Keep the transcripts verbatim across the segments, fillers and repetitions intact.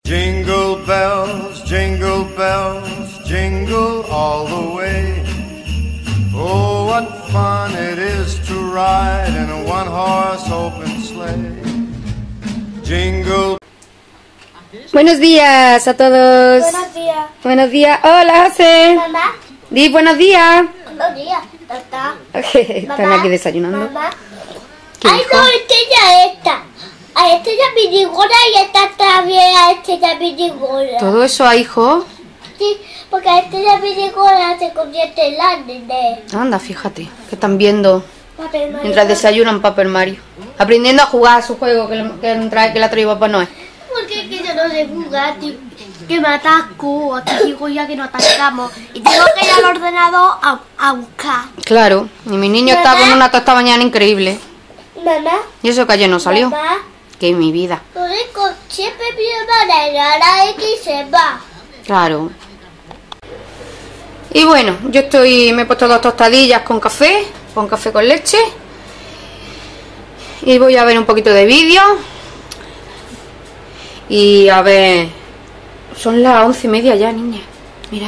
Jingle bells, jingle bells, jingle all the way. Oh, what fun it is to ride in a one-horse open sleigh. Jingle. Buenos días a todos. Buenos días. Buenos días. Hola, José. Mamá. Di buenos días. Buenos días, papá. Están aquí desayunando. Mamá. ¿Qué Ay, dijo? no, estrella esta. A estrella minigona y esta también a estrella minigona. ¿Todo eso a hijo? Sí, porque a estrella minigona se convierte en la nene. Anda, fíjate, que están viendo Papel Mario. mientras desayunan Paper Mario. Aprendiendo a jugar a su juego que, le- que, trae, que la trae Papá Noel. Porque es que yo no sé jugar, tío. Que me atasco, aquí digo ya que no atascamos. Y tengo que ir al ordenador a, a buscar. Claro, y mi niño está con una tosta mañana increíble. Mamá. Y eso que ayer no salió. Mamá. Que es mi vida. Lo rico siempre pide manera, la X se va. Claro. Y bueno, yo estoy, me he puesto dos tostadillas con café, con café con leche. Y voy a ver un poquito de vídeo. Y a ver, son las once y media ya, niña. Mira.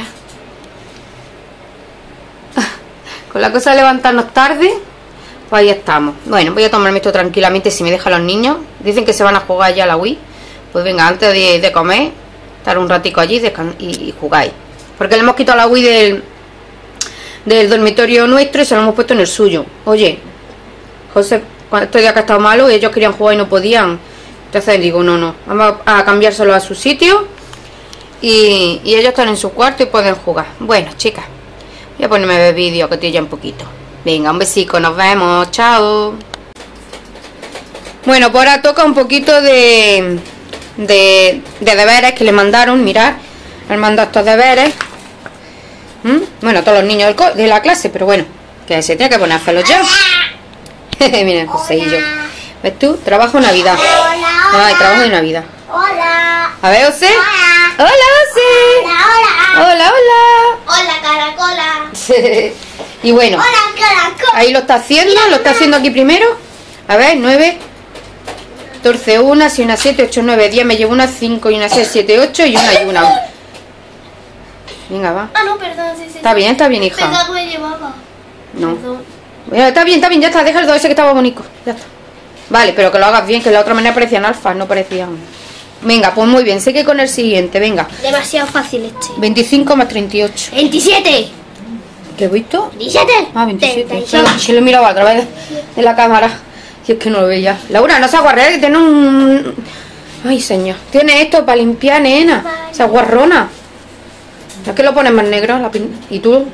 Con la cosa de levantarnos tarde, pues ahí estamos. Bueno, voy a tomarme esto tranquilamente si me dejan los niños. Dicen que se van a jugar ya a la Wii. Pues venga, antes de, de comer, estar un ratico allí y, y jugáis. Porque le hemos quitado la Wii del, del dormitorio nuestro y se lo hemos puesto en el suyo. Oye, José, estos días que ha estado malo, ellos querían jugar y no podían. Entonces digo, no, no, vamos a cambiárselo a su sitio. Y, y ellos están en su cuarto y pueden jugar. Bueno, chicas, voy a ponerme a ver vídeo que estoy ya un poquito. Venga, un besico, nos vemos, chao. Bueno, pues ahora toca un poquito de, de, de deberes que le mandaron. Mirad, han mandado estos deberes. ¿Mm? Bueno, todos los niños del co de la clase, pero bueno, que se tiene que poner a hacerlos yo. Miren, José y yo. ¿Ves tú? Trabajo Navidad. Hola. Ay, trabajo de Navidad. Hola. A ver, José. Hola. Hola, José. Hola, hola. Hola, hola. Hola, caracola. Y bueno, Hola, caracola. ahí lo está haciendo, lo está haciendo aquí primero. A ver, nueve, catorce, una, si una, siete, ocho, nueve, diez, me llevo una, cinco y una, seis, siete, ocho y una y una. Venga, va. Ah, no, perdón, sí, sí. Está bien, está bien, hija. Pensaba que me llevaba. No. Perdón. Bueno, está bien, está bien, ya está, deja el dos ese que estaba bonito. Ya está. Vale, pero que lo hagas bien, que de la otra manera parecían alfas, no parecían. Venga, pues muy bien, sé que con el siguiente, venga. Demasiado fácil este. veinticinco más treinta y ocho. veintisiete. ¿Qué he visto? veintisiete. Ah, veintisiete. treinta y Se lo, ocho. se lo he mirado a través de, de la cámara. Y es que no lo veía. Laura, no se aguarre, que tiene un... Ay, señor. Tiene esto para limpiar, nena. Se aguarrona. ¿Es que lo pones más negro? La pin... ¿Y tú?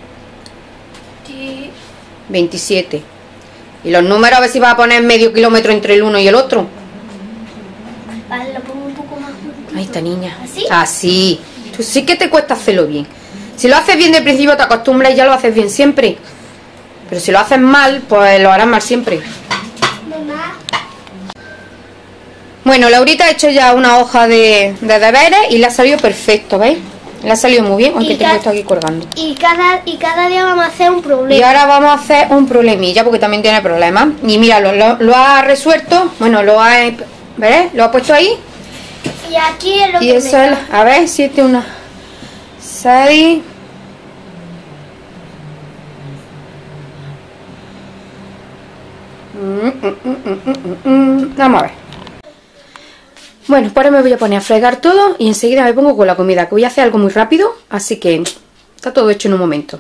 Sí. veintisiete. Y los números a ver si vas a poner medio kilómetro entre el uno y el otro. Vale, lo pongo un poco más juntito. Ahí está, niña. ¿Así? Así. Tú sí que te cuesta hacerlo bien. Si lo haces bien de principio te acostumbras y ya lo haces bien siempre. Pero si lo haces mal, pues lo harás mal siempre. Mamá. Bueno, Laurita ha hecho ya una hoja de, de deberes y le ha salido perfecto, ¿veis? Le ha salido muy bien, aunque Y tengo ca- esto aquí colgando. Y cada, y cada día vamos a hacer un Y problema. ahora vamos a hacer un problemilla, porque también tiene problemas. Y mira, lo, lo, lo ha resuelto, bueno, lo ha... ¿Ves? Lo ha puesto ahí. Y aquí es lo Y que eso me es, da. a ver, siete, una, seis. Mm, mm, mm, mm, mm, mm. Vamos a ver. Bueno, pues ahora me voy a poner a fregar todo y enseguida me pongo con la comida, que voy a hacer algo muy rápido, así que está todo hecho en un momento.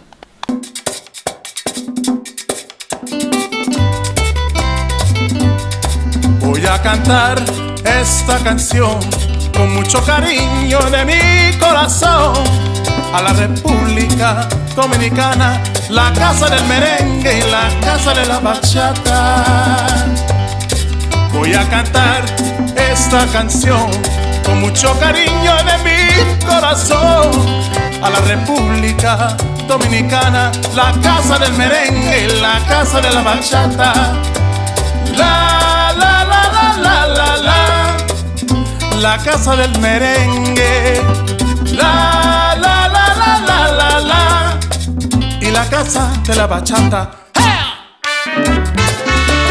Voy a cantar esta canción con mucho cariño de mi corazón a la República Dominicana, la casa del merengue y la casa de la bachata. Voy a cantar esta canción con mucho cariño de mi corazón a la República Dominicana, la casa del merengue y la casa de la bachata. La, la, la, la, la, la, la, la casa del merengue. La, la, la, la, la, la, la, y la casa de la bachata.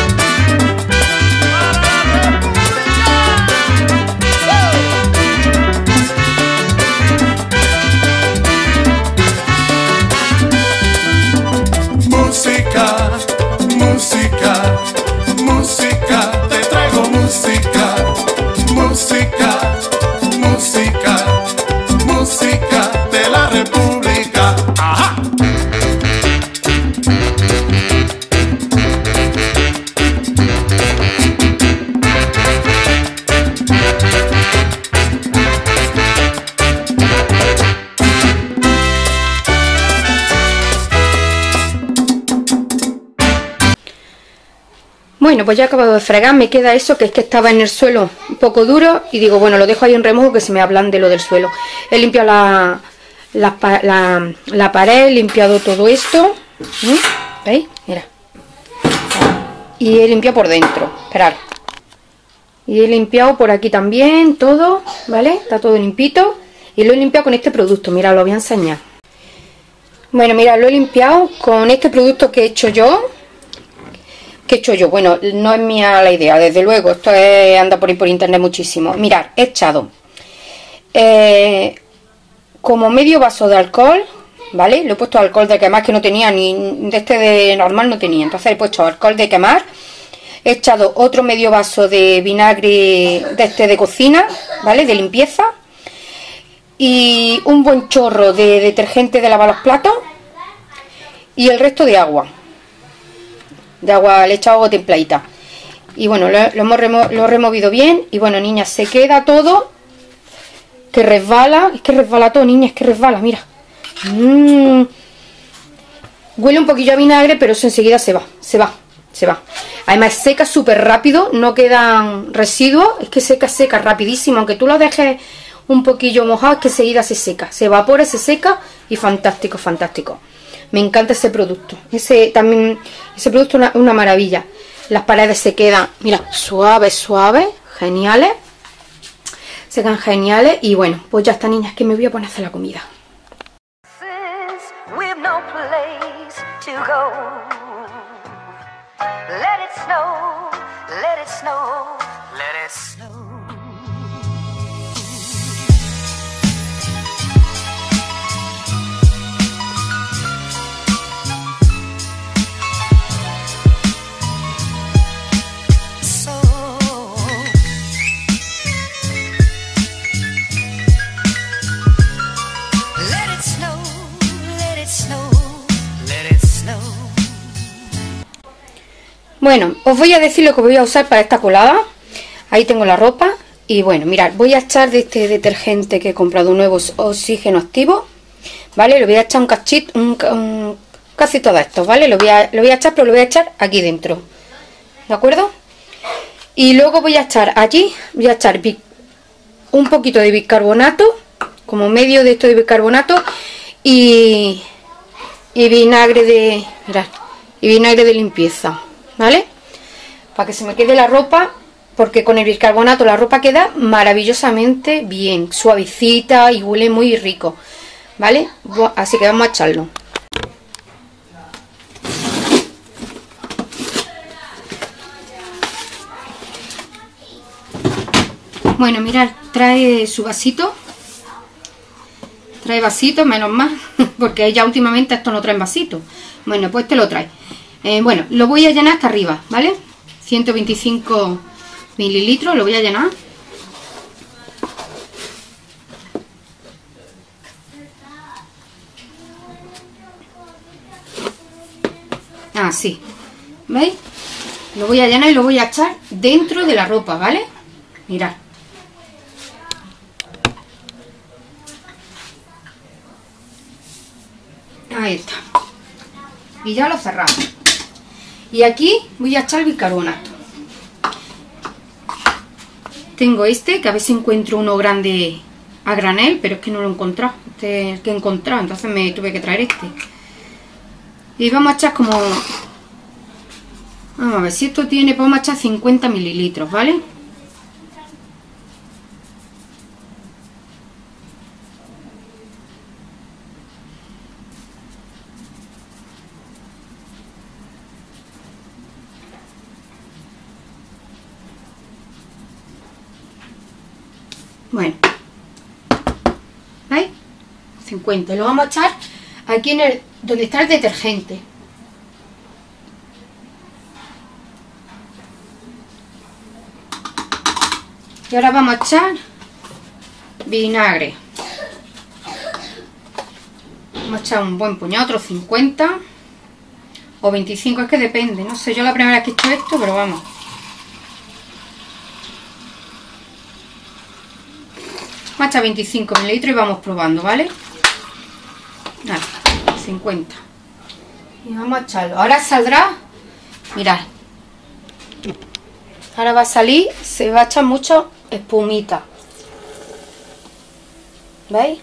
¡Hey! Bueno, pues ya he acabado de fregar, me queda eso, que es que estaba en el suelo un poco duro, y digo, bueno, lo dejo ahí en remojo que se me ablande lo del suelo. He limpiado la, la, la, la pared, he limpiado todo esto, ¿sí? ¿Veis? Mira. Y he limpiado por dentro, esperad. Y he limpiado por aquí también, todo, ¿vale? Está todo limpito. Y lo he limpiado con este producto, mira, lo voy a enseñar. Bueno, mira, lo he limpiado con este producto que he hecho yo. ¿Qué he hecho yo? Bueno, no es mía la idea, desde luego, esto es, anda por ahí por internet muchísimo. Mirad, he echado eh, como medio vaso de alcohol, ¿vale? Lo he puesto alcohol de quemar, que no tenía, ni de este de normal no tenía, entonces he puesto alcohol de quemar. He echado otro medio vaso de vinagre de este de cocina, ¿vale? De limpieza. Y un buen chorro de detergente de lavar los platos. Y el resto de agua. De agua, le he echado agua templadita. Y bueno, lo, lo hemos remo, lo he removido bien. Y bueno, niñas, se queda todo que resbala. Es que resbala todo, niñas, es que resbala, mira. Mm. Huele un poquillo a vinagre, pero eso enseguida se va, se va, se va. Además seca súper rápido, no quedan residuos. Es que seca, seca rapidísimo. Aunque tú lo dejes un poquillo mojado, es que enseguida se seca. Se evapora, se seca y fantástico, fantástico. Me encanta ese producto. Ese también, ese producto es una, una maravilla. Las paredes se quedan, mira, suaves, suaves, geniales. Se quedan geniales. Y bueno, pues ya está, niñas, que me voy a poner a hacer la comida. Bueno, os voy a decir lo que voy a usar para esta colada. Ahí tengo la ropa. Y bueno, mirad, voy a echar de este detergente que he comprado, un nuevo oxígeno activo, ¿vale? Le voy a echar un cachito, un, un cacito de estos, ¿vale? Lo voy, a, lo voy a echar, pero lo voy a echar aquí dentro, ¿de acuerdo? Y luego voy a echar allí, voy a echar un poquito de bicarbonato, como medio de esto de bicarbonato, y, y vinagre de, mirad, y vinagre de limpieza, ¿vale? Para que se me quede la ropa, porque con el bicarbonato la ropa queda maravillosamente bien, suavecita y huele muy rico, ¿vale? Así que vamos a echarlo. Bueno, mirad, trae su vasito. Trae vasito, menos mal, porque ya últimamente esto no trae vasito. Bueno, pues te lo trae. Eh, bueno, lo voy a llenar hasta arriba, ¿vale? ciento veinticinco mililitros, lo voy a llenar. Así, ¿veis? Lo voy a llenar y lo voy a echar dentro de la ropa, ¿vale? Mirad. Ahí está. Y ya lo cerramos. Y aquí voy a echar el bicarbonato. Tengo este, que a ver si encuentro uno grande a granel, pero es que no lo he encontrado. Este es el que he encontrado, entonces me tuve que traer este. Y vamos a echar como... Vamos a ver, si esto tiene, vamos a echar cincuenta mililitros, ¿vale? Bueno, ¿veis? cincuenta. Lo vamos a echar aquí en el donde está el detergente. Y ahora vamos a echar vinagre. Vamos a echar un buen puñado, otros cincuenta o veinticinco, es que depende. No sé, yo la primera vez que he hecho esto, pero vamos. Vamos a echar veinticinco mililitros y vamos probando, ¿vale? Nada, cincuenta. Y vamos a echarlo. Ahora saldrá, mirad, Ahora va a salir, se va a echar mucho espumita. ¿Veis?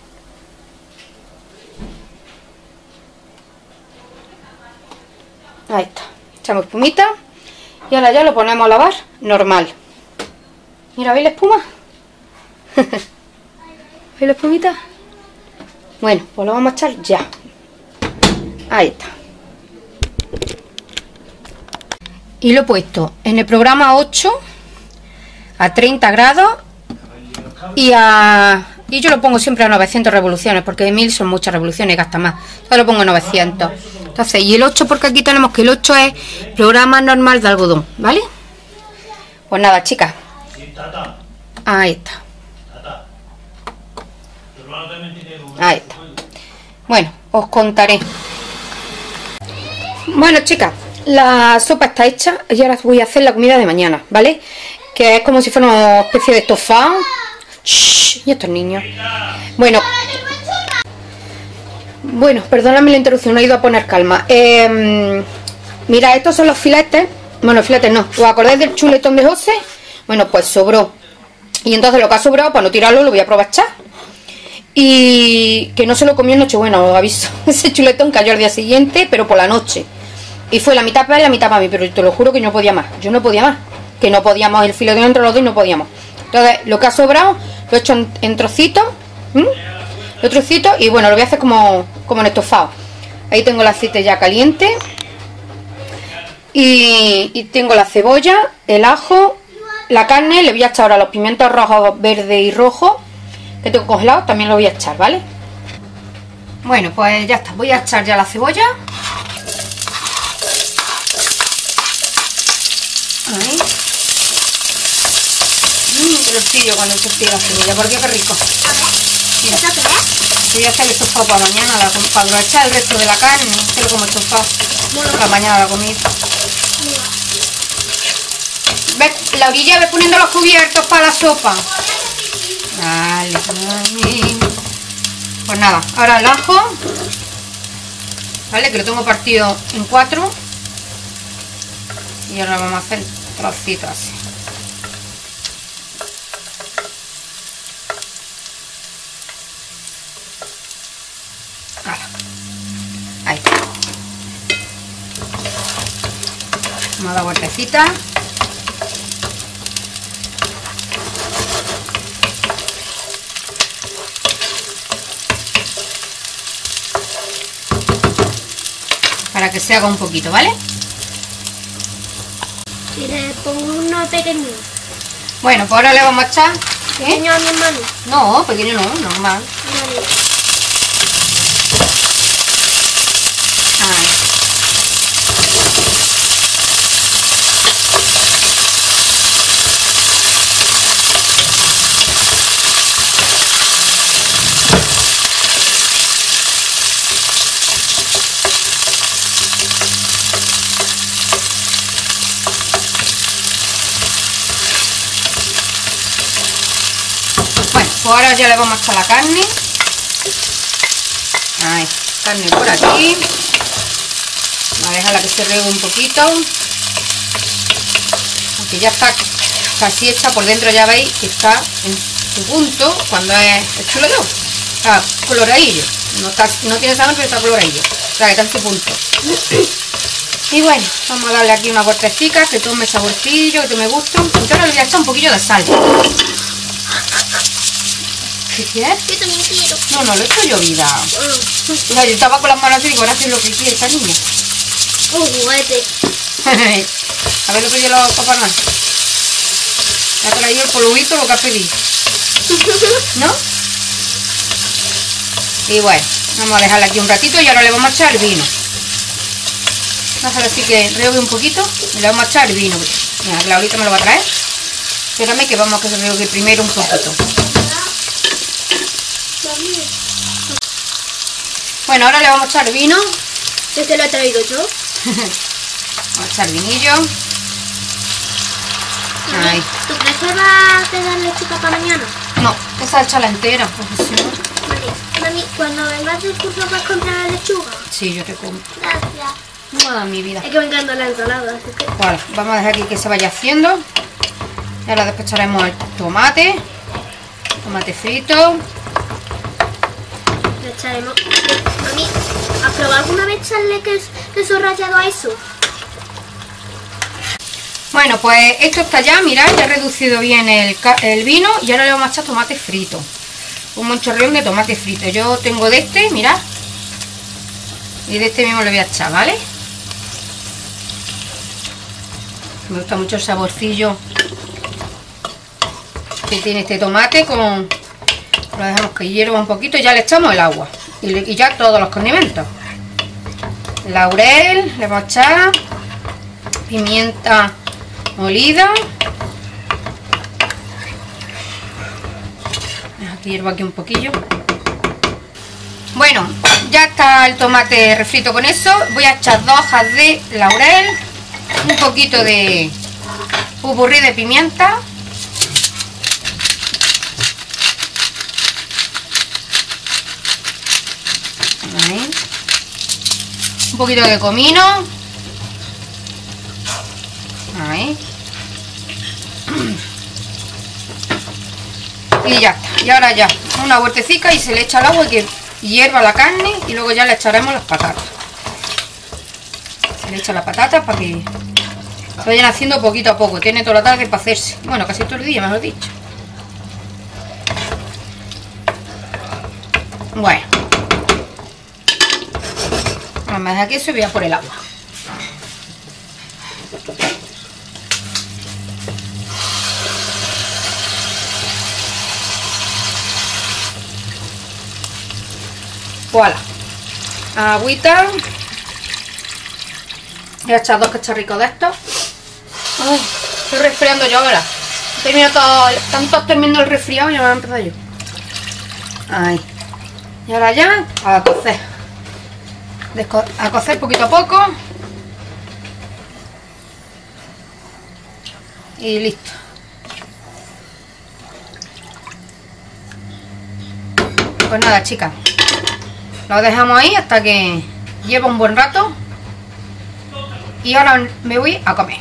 Ahí está. Echamos espumita. Y ahora ya lo ponemos a lavar normal. Mira, ¿veis la espuma? ¿Veis la espumita? Bueno, pues lo vamos a echar ya. Ahí está. Y lo he puesto en el programa ocho a treinta grados y a y yo lo pongo siempre a novecientas revoluciones porque de mil son muchas revoluciones y gasta más. Yo lo pongo a novecientos. Entonces, y el ocho porque aquí tenemos que el ocho es programa normal de algodón, ¿vale? Pues nada, chicas. Ahí está. Ahí está. Bueno, os contaré. Bueno, chicas, la sopa está hecha y ahora voy a hacer la comida de mañana, ¿vale? Que es como si fuera una especie de estofado. Shh, y estos niños. Bueno, bueno, perdóname la interrupción, he ido a poner calma. Eh, mira, estos son los filetes. Bueno, filetes no. ¿Os acordáis del chuletón de José? Bueno, pues sobró. Y entonces lo que ha sobrado, para no tirarlo, lo voy a aprovechar. Y que no se lo comió en Nochebuena, os aviso. Ese chuletón cayó al día siguiente, pero por la noche. Y fue la mitad para él y la mitad para mí, pero te lo juro que no podía más. Yo no podía más. Que no podíamos, el filetón entre los dos y no podíamos. Entonces, lo que ha sobrado, lo he hecho en, en trocitos. ¿Mm? Los trocitos y bueno, lo voy a hacer como, como en estofado. Ahí tengo el aceite ya caliente. Y, y tengo la cebolla, el ajo, la carne. Le voy a echar ahora los pimientos rojos, verde y rojo que tengo congelados, también lo voy a echar, ¿vale? Bueno, pues ya está. Voy a echar ya la cebolla. Ahí. Mmm, qué rocillo cuando se tira la cebolla. ¿Por qué? Qué rico. Mira. Voy a hacer el estofado para mañana, la, para aprovechar el resto de la carne. Hacerlo como estofado para mañana la comida. ¿Ves? La orilla, ves poniendo los cubiertos para la sopa. Vale, vale. Pues nada, ahora el ajo. Vale, que lo tengo partido en cuatro. Y ahora vamos a hacer trocitos así. Ahí está. Vamos a dar vueltecita. Para que se haga un poquito, ¿vale? Y le pongo uno pequeño. Bueno, pues ahora le vamos a echar. ¿Qué? Pequeño a mi hermano. No, pequeño no, normal. Vale. Ahí. Bueno, pues ahora ya le vamos a echar la carne. Ahí, carne por aquí. Vamos a dejarla que se regue un poquito. Aunque ya está casi hecha por dentro, ya veis que está en su punto cuando es el chuletón. Está coloradillo. No, está, no tiene sangre, pero está coloradillo. O sea, que está en su punto. Y bueno, vamos a darle aquí unas vueltecitas, que tome saborcillo, que tome gusto. Y ahora le voy a echar un poquillo de sal. ¿Qué quieres? Yo también quiero. No, no, lo he hecho yo, vida. Oh. Mira, yo estaba con las manos así, digo, ahora hacer lo que quiere esta niña. Un juguete. A ver lo que yo lo papá no. Me ha traído el polvito lo que ha pedido. ¿No? Y bueno, vamos a dejarla aquí un ratito y ahora le vamos a echar el vino. Vamos a hacer así que rehogue un poquito y le vamos a echar el vino. Mira, Claudita me lo va a traer. Espérame que vamos a que se rehogue primero un poquito. Bueno, ahora le vamos a echar vino. Este lo he traído yo. Vamos a echar vinillo. Ahí. ¿Tú crees que va a quedar lechuga para mañana? No, esa echala entera, porque si no... Vale. Mami, cuando vengas del curso vas a comprar la lechuga. Sí, yo te compro. Gracias. Toda mi vida. Es que me encanta la ensalada. Así que... Vale, vamos a dejar aquí que se vaya haciendo. Y ahora después echaremos el tomate. Tomate frito. Le echaremos... Mami, ¿has probado alguna vez echarle queso, queso rallado a eso? Bueno, pues esto está ya, mirad, ya he reducido bien el, el vino. Y ahora le vamos a echar tomate frito. Un buen chorreón de tomate frito. Yo tengo de este, mirad. Y de este mismo le voy a echar, ¿vale? Me gusta mucho el saborcillo que tiene este tomate con... Lo dejamos que hierva un poquito y ya le echamos el agua. Y, le, y ya todos los condimentos. Laurel, le vamos a echar. Pimienta molida. Deja que hierva aquí un poquillo. Bueno, ya está el tomate refrito con eso. Voy a echar dos hojas de laurel. Un poquito de pupurrí de pimienta. Ahí. Un poquito de comino. Ahí. Y ya está. Y ahora ya una vueltecita y se le echa el agua y que hierva la carne y luego ya le echaremos las patatas. Se le echa las patatas para que se vayan haciendo poquito a poco. Tiene toda la tarde para hacerse. Bueno, casi todo el día, mejor dicho. Bueno. Vamos a dejar que eso y voy a por el agua. Voilà. Agüita. Voy a echar dos cacharricos de estos. Ay, estoy resfriando yo ahora. Termino todo, tanto termino el resfriado y ya me voy a empezar yo. Ahí. Y ahora ya a cocer. Desco a cocer poquito a poco. Y listo. Pues nada, chicas. Lo dejamos ahí hasta que lleva un buen rato. Y ahora me voy a comer.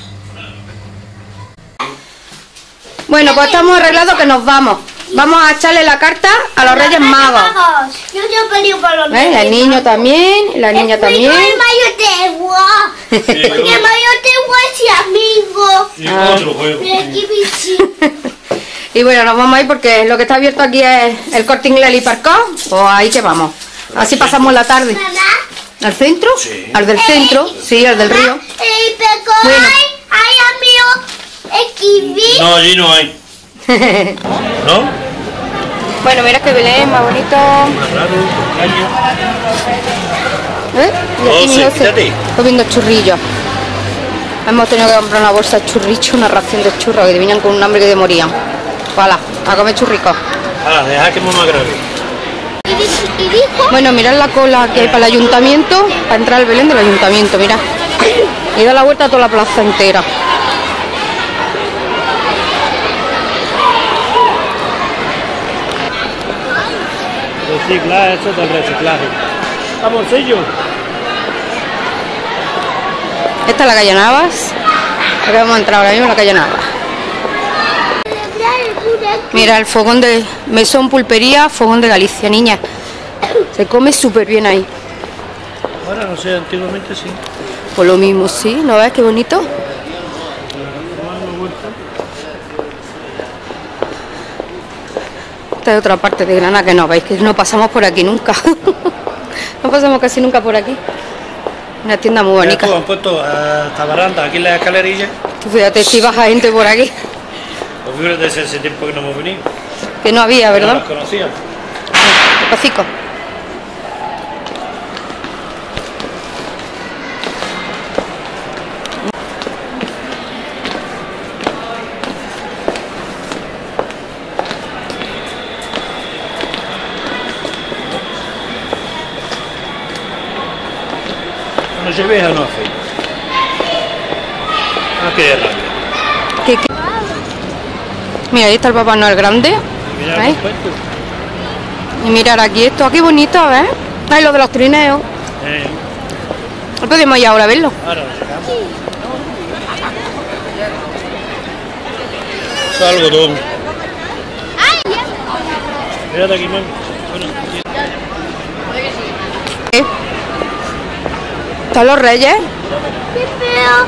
Bueno, pues estamos arreglados que nos vamos. Vamos a echarle la carta a los Reyes Magos. Yo tengo pedido para los ¿Eh? El niño también, la niña también. El mayor de agua. El mayor de agua es amigo. Y otro juego. Mira aquí, bichi. Y bueno, nos vamos a ir porque lo que está abierto aquí es el Corte Inglés y Parcó. Pues ahí que vamos. Así pasamos la tarde. Mamá. ¿Al centro? Sí. ¿Al del centro? Sí, al del río. El peco Bueno. hay, hay amigo. Equivi. No, allí no hay. ¿No? Bueno, mira que Belén, más bonito. Más raro, caña. ¿Eh? Y aquí Oh, mi sí, José fíjate. comiendo churrillos. Hemos tenido que comprar una bolsa de churricho, una ración de churros que te venían con un hambre que te morían. Voilà, a comer churricos. Ahora, deja que mamá grabe. Y dijo- y dijo. Bueno, mirad la cola que hay para el ayuntamiento, para entrar al Belén del ayuntamiento, mirad. Y da la vuelta a toda la plaza entera. Reciclaje, eso del reciclaje. Amorcillo. Esta es la calle Navas. Aquí vamos a entrar ahora mismo en la calle Navas. Celebrar el cura. Mira, el fogón de Mesón Pulpería, fogón de Galicia, niña. Se come súper bien ahí. Ahora no sé, antiguamente sí. Pues lo mismo, sí, ¿no ves qué bonito? Esta es otra parte de Granada que no veis, que no pasamos por aquí nunca. No pasamos casi nunca por aquí. Una tienda muy Mira, tú, bonita. han puesto a esta baranda aquí en la escalerilla. Tú fíjate si baja gente por aquí. Pues fíjate desde ese tiempo que no hemos venido. Que no había, No ¿verdad? las conocíamos. Despacito. No se ve o no hace. No quede rabia. ¿Qué, qué? Mira, ahí está el Papá Noel grande. Mira ¿Eh? el puesto. Y mirar aquí esto, qué bonito, ¿ves? Ay, lo de los trineos. Eh, ¿No podemos ir ahora a verlo? Ahora lo sacamos. Eso es algodón. Mírate aquí, mami. Bueno, ¿Eh? ¿Están los reyes? ¡Qué feo!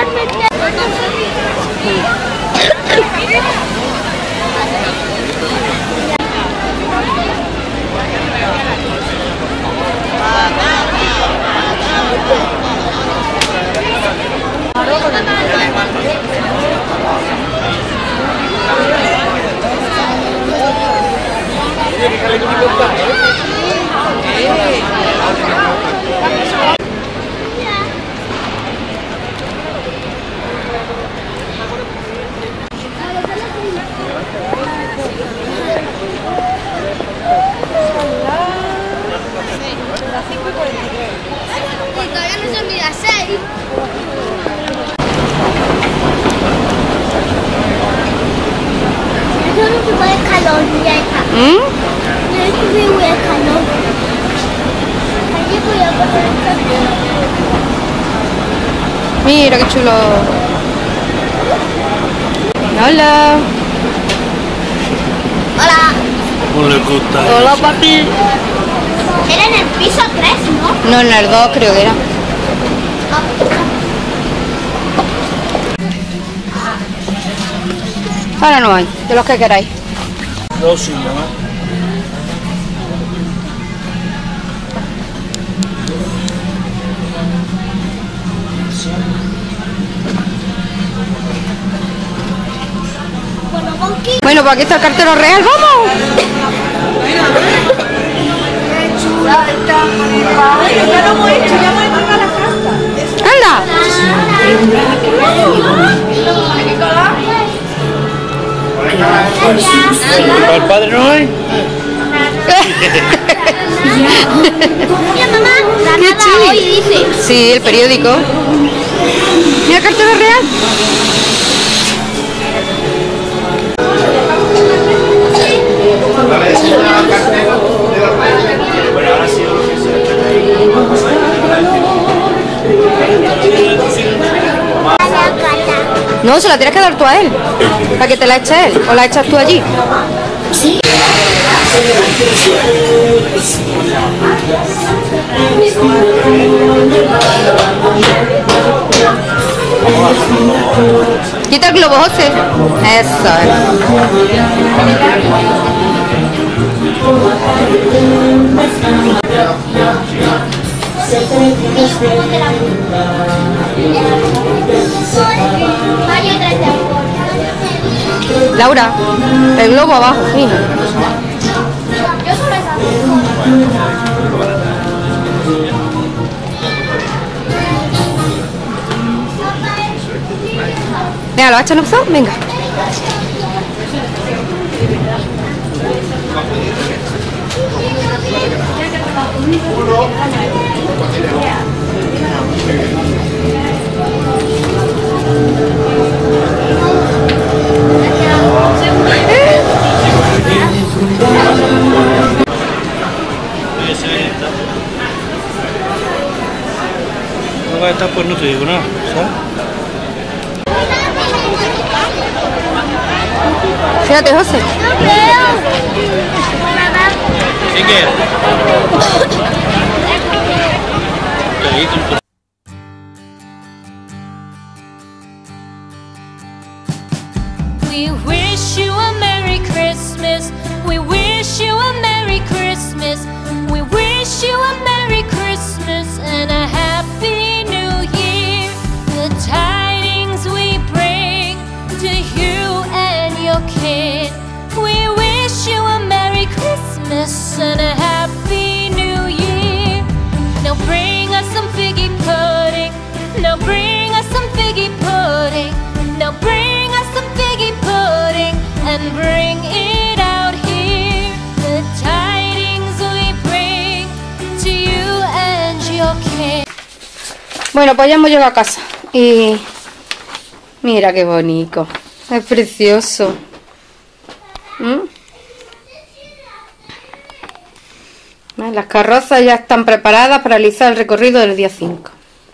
Todavía no son ni las seis. Yo no tuve calor ya está. ¿Mm? Yo tuve calor. Allí voy a poner el café. Mira qué chulo. Hola. Hola. ¿cómo le gusta? Hola, papi. Era en el piso tres, ¿no? No, en el dos creo que era. Ahora no hay, de los que queráis. Dos sí, mamá. Bueno, Bonky. Bueno, pues aquí está el cartero real, ¡vamos! ¡Anda! ¿Para el padre no hay? Mira, mamá, la ¡Qué nada chuli! hoy dice. Sí, el periódico. Mira el cartero real. No, se la tienes que dar tú a él, para que te la eche él, o la echas tú allí. Quita el globo, José. Eso es. Laura, el globo abajo, mira. Yo solo esa. Venga, ¿lo has hecho en opción? Venga. No va a estar, pues no te digo nada, ¿sabes? Fíjate, José. ¿Qué quieres? We wish you a Merry Christmas. We wish you a Merry Christmas. We wish you a Merry Christmas and a Happy New Year. The tidings we bring to you and your kid. We wish you a Merry Christmas and a Happy New Year. Now bring us some figgy pudding. Now bring us some figgy pudding. Now bring us some figgy pudding and bring it out here. The tidings we bring to you and your kid. Bueno, pues ya hemos llegado a casa. Y mira qué bonito. Es precioso. ¿Mm? Las carrozas ya están preparadas para realizar el recorrido del día cinco.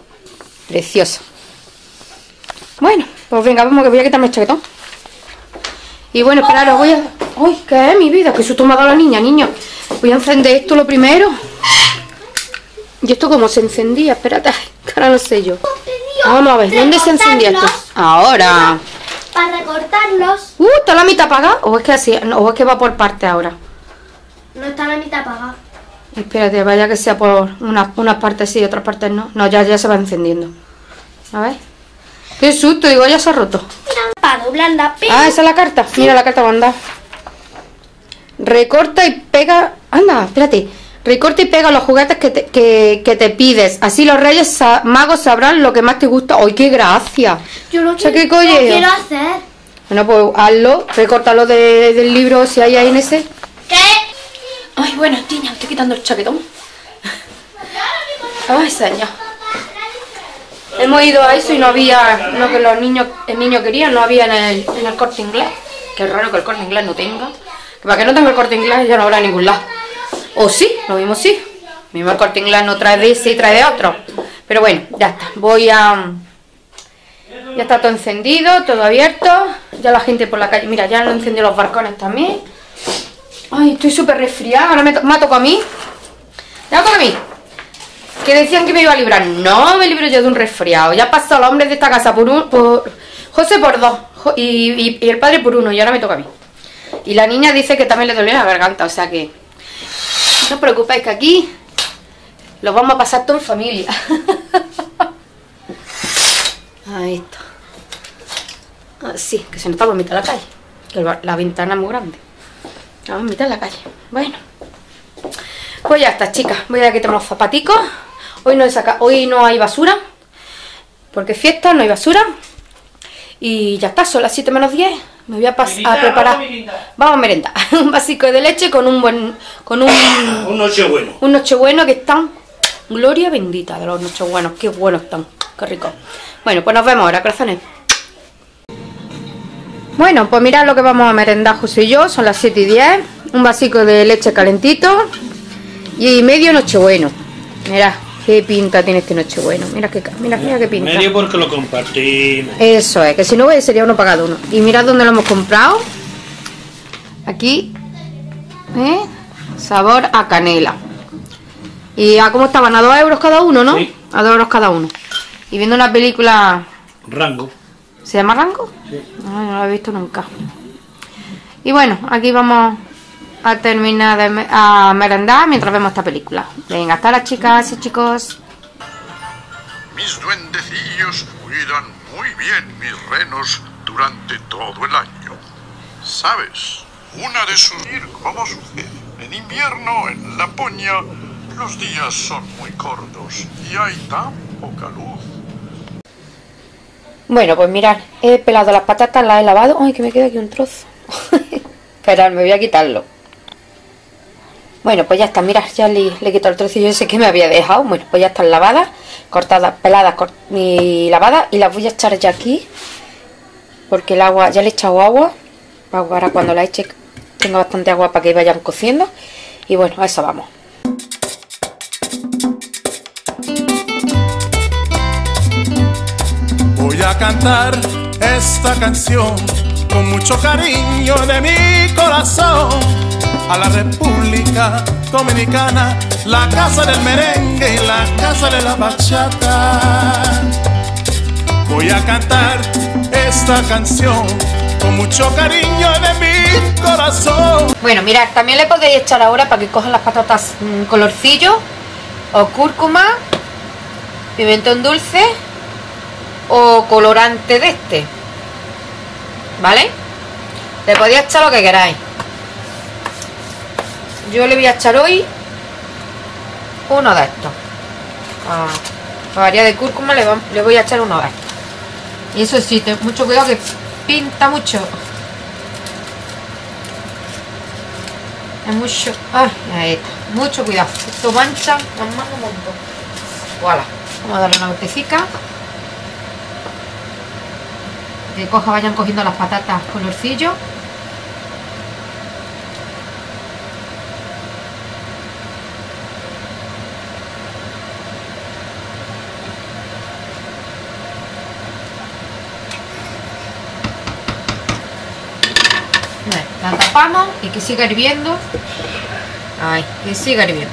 Precioso. Bueno, pues venga, vamos que voy a quitarme el chaquetón. Y bueno, esperaros, voy a... ¡Ay, qué es mi vida! Que susto me ha dado la niña, niño. Voy a encender esto lo primero. ¿Y esto cómo se encendía? Espérate, que ahora no sé yo. Vamos a ver, ¿dónde se encendía esto? Ahora. Para recortarlos. Uh, ¿está la mitad apagada? ¿O es que así? No, ¿o es que va por parte ahora? No está la mitad apagada. Espérate, vaya que sea por unas, unas partes sí y otras partes no. No, ya, ya se va encendiendo. A ver. Qué susto, digo, ya se ha roto. Mira, para doblar la pena. Ah, esa es la carta. Mira la carta mandada. Recorta y pega. Anda, espérate. Recorta y pega los juguetes que te, que, que te pides. Así los reyes sa magos sabrán lo que más te gusta. ¡Ay, qué gracia! Yo lo, O sea, que, ¿qué coño? lo quiero hacer. Bueno, pues hazlo. Recórtalo de, del libro si hay ahí en ese. ¿Qué? Ay, bueno, niña, estoy quitando el chaquetón. Ay, señor. Hemos ido a eso y no había lo que los niños, el niño quería, no había en el, en el Corte Inglés. Qué raro que el Corte Inglés no tenga. Que para que no tenga el Corte Inglés ya no habrá en ningún lado. O sí, lo mismo sí. Mismo el Corte Inglés no trae de ese y trae de otro. Pero bueno, ya está. Voy a... Ya está todo encendido, todo abierto. Ya la gente por la calle... Mira, ya han encendido los balcones también. Ay, estoy súper resfriada. Ahora me, to me ha tocado a mí. Me ha tocado a mí. Que decían que me iba a librar. No me libro yo de un resfriado. Ya ha pasado los hombres de esta casa por un... Por, José por dos. Jo, y, y, y el padre por uno. Y ahora me toca a mí. Y la niña dice que también le dolía la garganta. O sea que... No os preocupéis que aquí... Los vamos a pasar todo en familia. Ahí está. Así, que se nos está por mitad de la calle. Que la, la ventana es muy grande. Vamos a mitad de la calle. Bueno. Pues ya está, chicas. Voy a quitar los zapaticos. Hoy no, he saca, hoy no hay basura. Porque es fiesta, no hay basura. Y ya está, son las siete menos diez. Me voy a, a preparar. Vamos a merendar. Un vasico de leche con un buen. Con un. Un nochebueno. Un nochebueno que están. Gloria bendita de los nochebuenos. Qué buenos están. Qué rico. Bueno, pues nos vemos ahora, corazones. Bueno, pues mirad lo que vamos a merendar José y yo. Son las siete y diez. Un vasico de leche calentito. Y medio nochebueno. Mirad qué pinta tiene este nochebueno. Mira qué, mira, mira qué pinta. Medio porque lo compartimos. Eso es, que si no sería uno para cada uno. Y mirad dónde lo hemos comprado. Aquí. ¿Eh? Sabor a canela. ¿Y a cómo estaban? A dos euros cada uno, ¿no? Sí. A dos euros cada uno. Y viendo una película... Rango. ¿Se llama Rango? Sí. Ay, no lo he visto nunca. Y bueno, aquí vamos a terminar de me a merendar mientras vemos esta película. Venga, hasta las chicas y chicos. Mis duendecillos cuidan muy bien mis renos durante todo el año. ¿Sabes? Una de sus... ¿Cómo sucede? En invierno, en Laponia, los días son muy cortos y hay tan poca luz. Bueno, pues mirad, he pelado las patatas, las he lavado. Ay, que me queda aquí un trozo. Esperad, me voy a quitarlo. Bueno, pues ya está, mirad, ya le, le he quitado el trocillo ese que me había dejado. Bueno, pues ya están lavadas, cortadas, peladas cort y lavadas. Y las voy a echar ya aquí. Porque el agua, ya le he echado agua. Para cuando la eche tenga bastante agua para que vayan cociendo. Y bueno, a eso vamos. Voy a cantar esta canción con mucho cariño de mi corazón a la República Dominicana, la casa del merengue y la casa de la bachata. Voy a cantar esta canción con mucho cariño de mi corazón. Bueno, mirad, también le podéis echar ahora para que cojan las patatas mmm, colorcillo o cúrcuma, pimentón dulce o colorante de este, ¿vale? Le podéis echar lo que queráis. Yo le voy a echar hoy uno de estos. Ah, para variar de cúrcuma le, va, le voy a echar uno de estos. Y eso sí, ten mucho cuidado que pinta mucho. Es mucho. Ay, ahí está. Mucho cuidado. Esto mancha, nos manda un montón. Voilà. Vamos a darle una vueltecita. Que coja, vayan cogiendo las patatas colorcillo. La tapamos y que siga hirviendo. Ay, que siga hirviendo.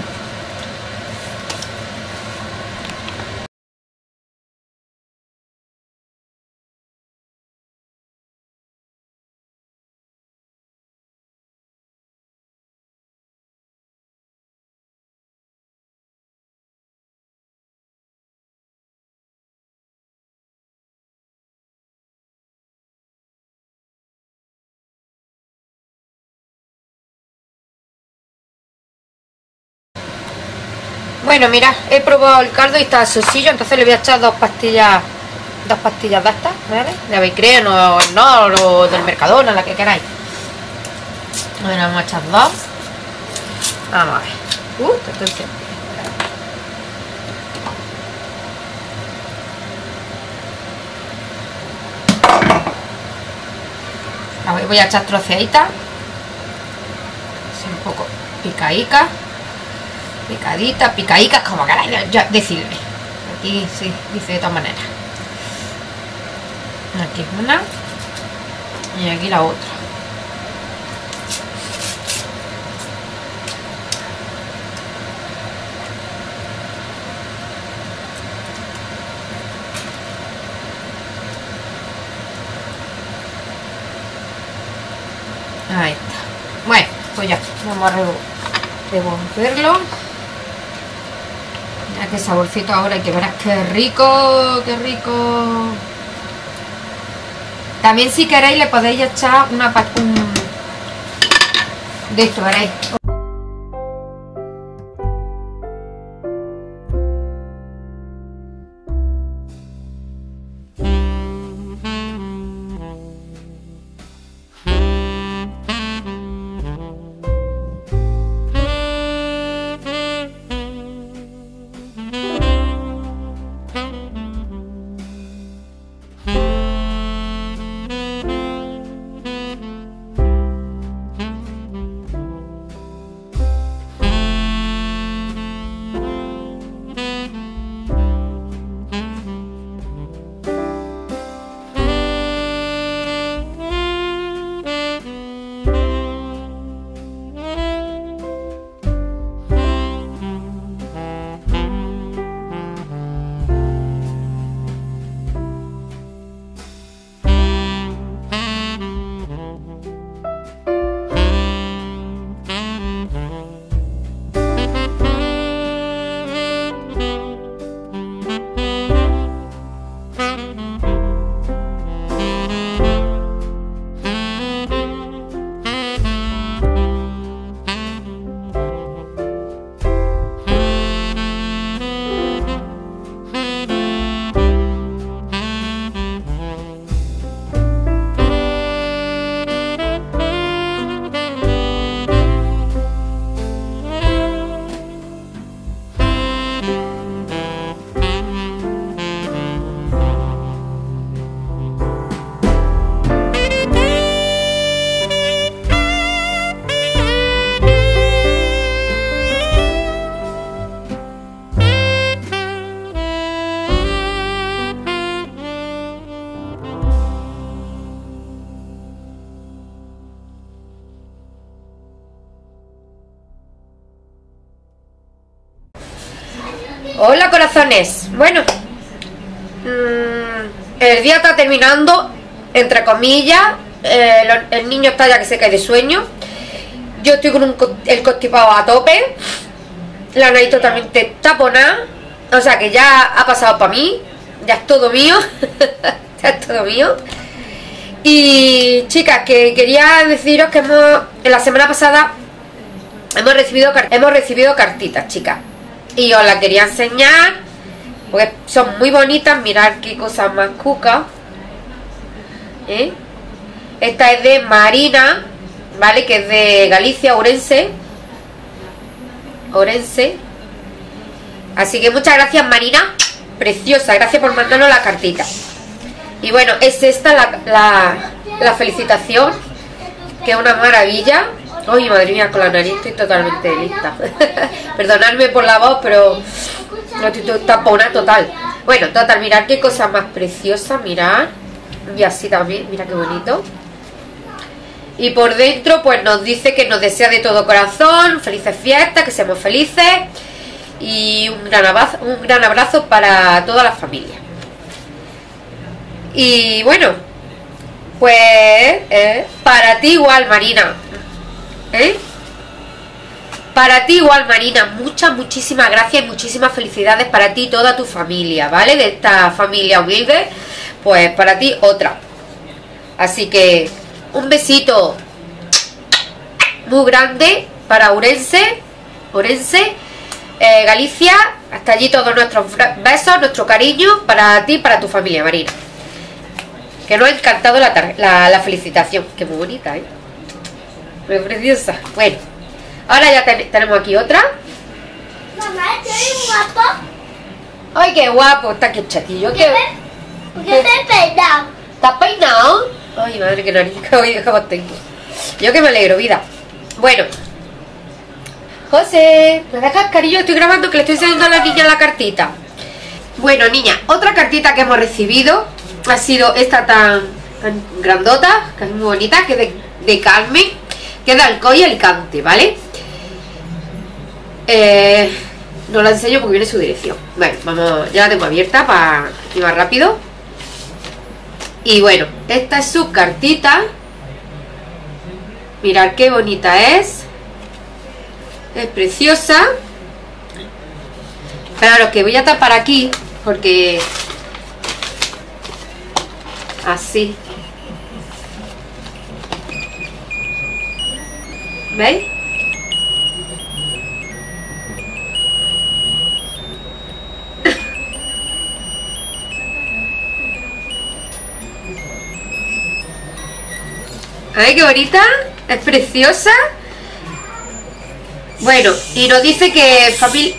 Bueno, mira, he probado el caldo y está sosillo, entonces le voy a echar dos pastillas, dos pastillas de estas, ¿vale? De Avicren o Nor o del Mercadona, la que queráis. Bueno, vamos a echar dos. Vamos a ver. Uh, esto es a ver, voy a echar troceditas. Así un poco picadica. Picadita, picadicas, como queráis, ya decidme. Aquí sí, dice de todas maneras. Aquí una y aquí la otra. Ahí está. Bueno, pues ya, vamos a revolverlo. Mira qué saborcito ahora, y que verás qué rico, qué rico. También si queréis le podéis echar una un de esto, veréis. Hola corazones. Bueno, mmm, el día está terminando, entre comillas. eh, lo, El niño está ya que se cae de sueño. Yo estoy con un, el constipado a tope, la nariz totalmente taponada. O sea que ya ha pasado para mí. Ya es todo mío. Ya es todo mío. Y chicas, que quería deciros que hemos, en la semana pasada hemos recibido, hemos recibido cartitas, chicas, y os las quería enseñar porque son muy bonitas. Mirad qué cosas más cucas, ¿eh? Esta es de Marina, ¿vale? Que es de Galicia, Ourense. Ourense. Así que muchas gracias, Marina. Preciosa, gracias por mandarnos la cartita. Y bueno, es esta la, la, la felicitación, que es una maravilla. Ay, madre mía, con la nariz estoy totalmente lista. Perdonadme por la voz, pero no estoy tapona total. Bueno, total, mirad qué cosa más preciosa, mirad. Y así también, mira qué bonito. Y por dentro pues nos dice que nos desea de todo corazón felices fiestas, que seamos felices y un gran abrazo, un gran abrazo para toda la familia. Y bueno, pues eh, para ti igual, Marina, ¿eh? Para ti igual, Marina, muchas, muchísimas gracias y muchísimas felicidades para ti y toda tu familia, ¿vale? De esta familia humilde, pues para ti otra. Así que un besito muy grande para Ourense, Ourense, eh, Galicia, hasta allí todos nuestros besos, nuestro cariño para ti y para tu familia, Marina. Que nos ha encantado la, la, la felicitación, que muy bonita, ¿eh? Muy preciosa. Bueno, ahora ya ten, tenemos aquí otra. Mamá, ¿estoy guapo? Ay, qué guapo, está aquí el chatillo. ¿Por qué me, ¿por qué me he peinado? ¿Estás peinado? Ay, madre, qué nariz, qué cómo tengo. Yo que me alegro, vida. Bueno, José, ¿me dejas, cariño? Estoy grabando que le estoy enseñando a la niña la cartita. Bueno, niña, otra cartita que hemos recibido ha sido esta tan, tan grandota, que es muy bonita, que es de, de Carmen, que es de Alcoy y Alicante, ¿vale? Eh, no la enseño porque viene su dirección. Bueno, vamos, ya la tengo abierta para ir más rápido. Y bueno, esta es su cartita. Mirad qué bonita es. Es preciosa. Claro, que voy a tapar aquí porque así, ¿veis? ¿Veis qué bonita? Es preciosa. Bueno, y nos dice que familia...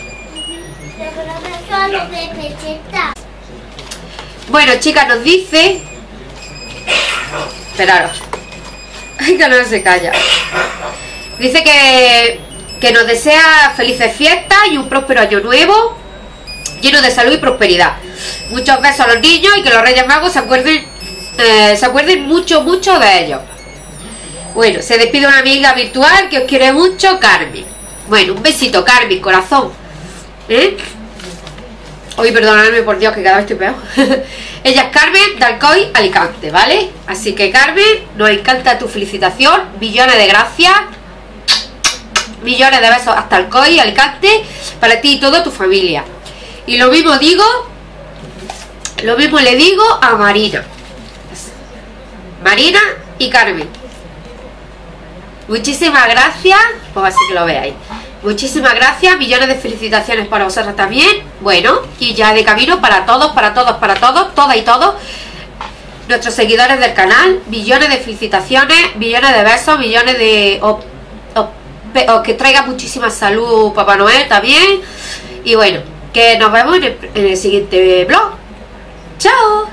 Bueno, chicas, nos dice... Esperaros. Ay, que no se calla. Dice que, que nos desea felices fiestas y un próspero año nuevo, lleno de salud y prosperidad. Muchos besos a los niños y que los Reyes Magos se acuerden, eh, se acuerden mucho, mucho de ellos. Bueno, se despide una amiga virtual que os quiere mucho, Carmen. Bueno, un besito, Carmen, corazón. ¿Eh? Hoy perdonadme por Dios que cada vez estoy peor. Ella es Carmen de Alcoy, Alicante, ¿vale? Así que Carmen, nos encanta tu felicitación. Millones de gracias. Millones de besos hasta Alcoy, Alicante, para ti y toda tu familia. Y lo mismo digo, lo mismo le digo a Marina. Marina y Carmen. Muchísimas gracias. Pues así que lo veáis. Muchísimas gracias, millones de felicitaciones para vosotras también. Bueno, y ya de camino para todos, para todos, para todos, todas y todos nuestros seguidores del canal. Millones de felicitaciones, millones de besos, millones de... O, o, o que traiga muchísima salud Papá Noel también. Y bueno, que nos vemos en el, en el siguiente vlog. ¡Chao!